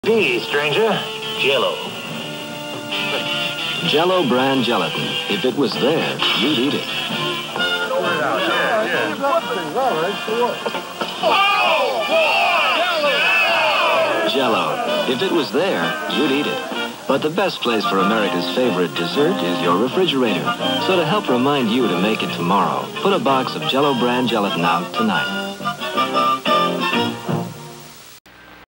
B, stranger. Jello. Jello brand gelatin. If it was there, you'd eat it. Jello. If it was there, you'd eat it. But the best place for America's favorite dessert is your refrigerator. So to help remind you to make it tomorrow, put a box of Jello brand gelatin out tonight.